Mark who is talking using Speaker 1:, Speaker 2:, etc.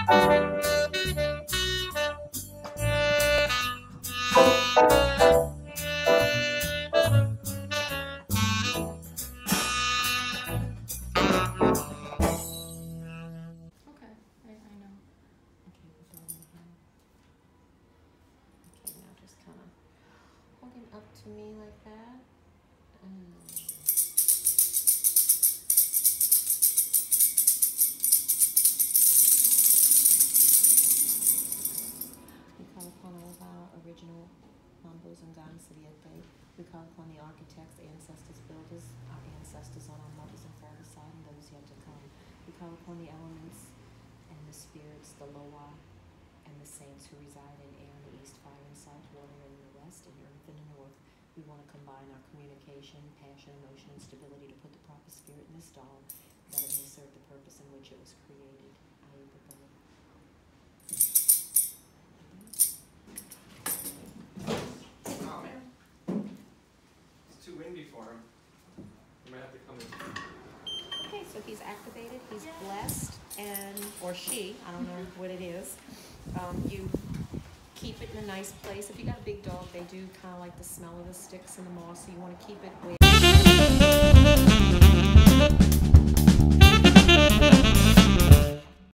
Speaker 1: know.
Speaker 2: Okay, the dog in here. Okay, now just kind of hook him up to me like that. We call upon all of our original Mambos and Gans Siete. We call upon the architects, ancestors, builders, our ancestors on our mother's and father's side, and those yet to come. We call upon the elements and the spirits, the Loa, and the saints who reside in air in the east, fire in the south, water in the west, and earth in the north. We want to combine our communication, passion, emotion, and stability to put the proper spirit in this doll, that it may serve the purpose in which it was created.
Speaker 3: Oh man, it's too windy for him. You might have to come in.
Speaker 2: Okay, so he's activated, he's blessed, and, or she, I don't know what it is. You keep it in a nice place. If you got a big dog, they do kind of like the smell of the sticks and the moss, so you want to keep it where